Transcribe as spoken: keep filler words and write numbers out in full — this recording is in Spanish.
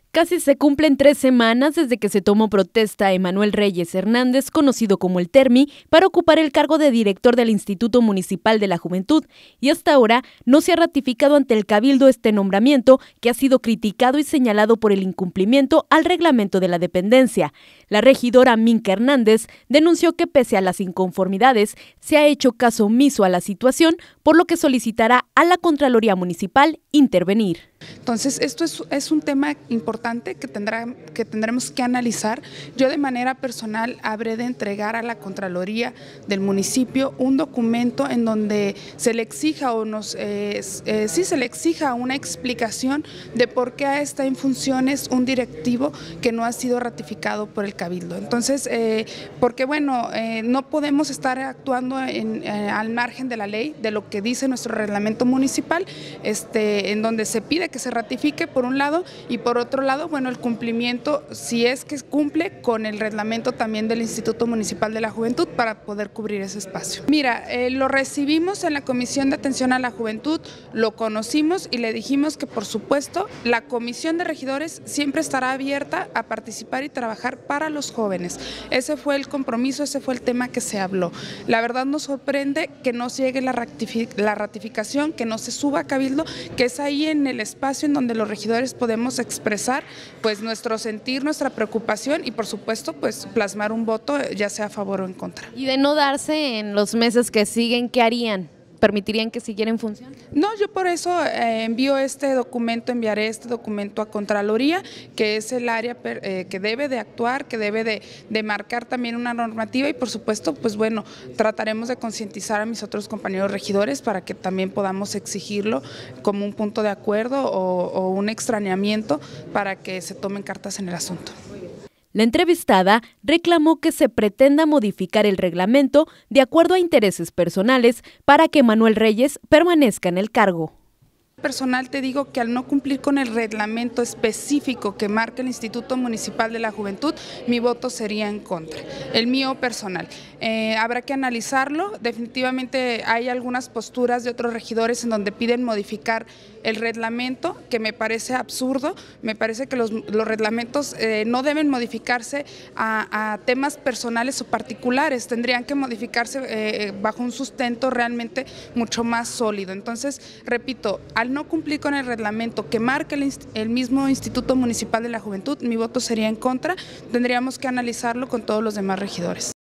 Casi se cumplen tres semanas desde que se tomó protesta a Emanuel Reyes Hernández, conocido como el Termi, para ocupar el cargo de director del Instituto Municipal de la Juventud, y hasta ahora no se ha ratificado ante el Cabildo este nombramiento, que ha sido criticado y señalado por el incumplimiento al reglamento de la dependencia. La regidora Minka Hernández denunció que pese a las inconformidades, se ha hecho caso omiso a la situación, por lo que solicitará a la Contraloría Municipal intervenir. Entonces, esto es, es un tema importante que, tendrá, que tendremos que analizar. Yo de manera personal habré de entregar a la Contraloría del municipio un documento en donde se le exija o nos, eh, eh, sí se le exija una explicación de por qué está en funciones un directivo que no ha sido ratificado por el Cabildo. Entonces, eh, porque bueno, eh, no podemos estar actuando en, eh, al margen de la ley, de lo que dice nuestro reglamento municipal, este, en donde se pide que se ratifique por un lado y por otro lado, bueno, el cumplimiento, si es que cumple con el reglamento también del Instituto Municipal de la Juventud para poder cubrir ese espacio. Mira, eh, lo recibimos en la Comisión de Atención a la Juventud, lo conocimos y le dijimos que por supuesto la Comisión de Regidores siempre estará abierta a participar y trabajar para los jóvenes. Ese fue el compromiso, ese fue el tema que se habló. La verdad nos sorprende que no llegue la, ratific la ratificación, que no se suba a Cabildo, que es ahí en el espacio en donde los regidores podemos expresar pues nuestro sentir, nuestra preocupación y por supuesto pues plasmar un voto ya sea a favor o en contra. Y de no darse en los meses que siguen, ¿qué harían? ¿Permitirían que siguiera en función? No, yo por eso eh, envío este documento, enviaré este documento a Contraloría, que es el área per, eh, que debe de actuar, que debe de, de marcar también una normativa y por supuesto, pues bueno, trataremos de concientizar a mis otros compañeros regidores para que también podamos exigirlo como un punto de acuerdo o, o un extrañamiento para que se tomen cartas en el asunto. La entrevistada reclamó que se pretenda modificar el reglamento de acuerdo a intereses personales para que Emanuel Reyes permanezca en el cargo. Personal te digo que al no cumplir con el reglamento específico que marca el Instituto Municipal de la Juventud, mi voto sería en contra, el mío personal. Eh, habrá que analizarlo, definitivamente hay algunas posturas de otros regidores en donde piden modificar el reglamento, que me parece absurdo, me parece que los, los reglamentos eh, no deben modificarse a, a temas personales o particulares, tendrían que modificarse eh, bajo un sustento realmente mucho más sólido. Entonces, repito, al no cumplir con el reglamento que marca el, el mismo Instituto Municipal de la Juventud, mi voto sería en contra, tendríamos que analizarlo con todos los demás regidores.